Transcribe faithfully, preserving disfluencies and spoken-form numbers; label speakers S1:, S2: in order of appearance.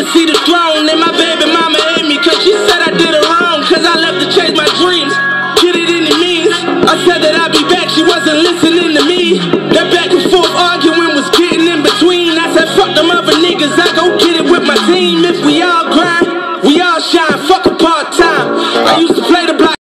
S1: see the throne, and my baby mama ate me, cause she said I did her wrong, cause I left to chase my dreams. Get it in the means. I said that I'd be back, she wasn't listening to me. That back and forth arguing was getting in between. I said fuck them other niggas, I go get it with my team. If we all grind